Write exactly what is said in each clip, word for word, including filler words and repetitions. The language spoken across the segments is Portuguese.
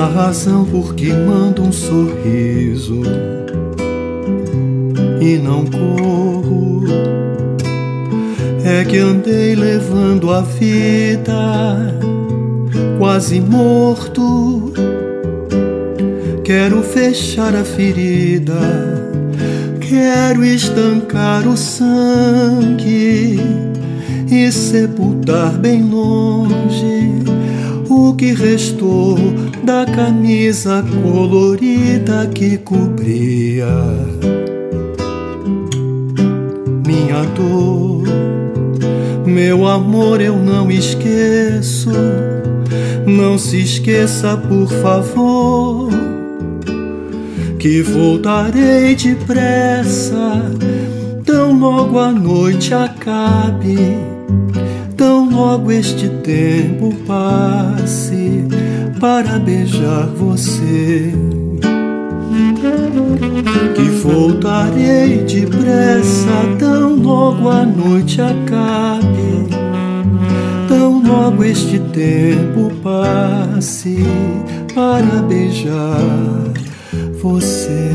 razão por que mando um sorriso e não corro é que andei levando a vida quase morto. Quero fechar a ferida, quero estancar o sangue e sepultar bem longe o que restou da camisa colorida que cobria minha dor. Meu amor, eu não esqueço, não se esqueça, por favor, que voltarei depressa, tão logo a noite acabe, tão logo este tempo passe para beijar você. Que voltarei depressa, tão logo a noite acabe, tão logo este tempo passe para beijar você.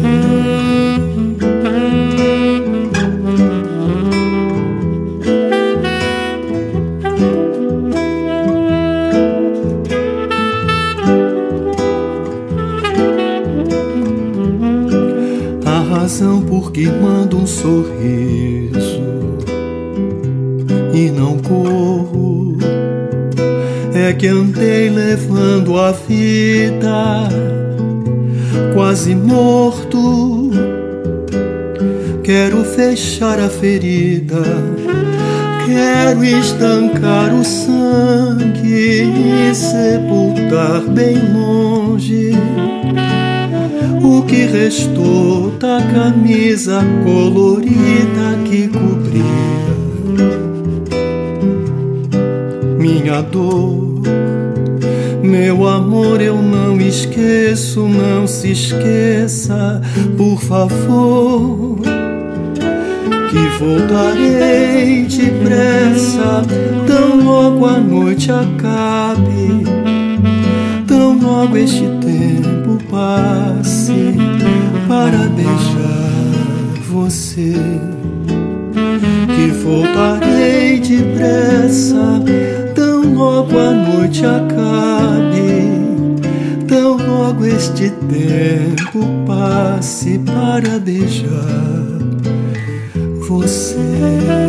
A razão por que mando um sorriso e não corro é que andei levando a vida quase morto. Quero fechar a ferida, quero estancar o sangue e sepultar bem longe o que restou da camisa colorida que cobria minha dor. Meu amor, eu não esqueço, não se esqueça, por favor, que voltarei depressa, tão logo a noite acabe, tão logo este tempo passe para beijar você. Que voltarei depressa, tão logo a noite acabe, tão logo este tempo passe para beijar você.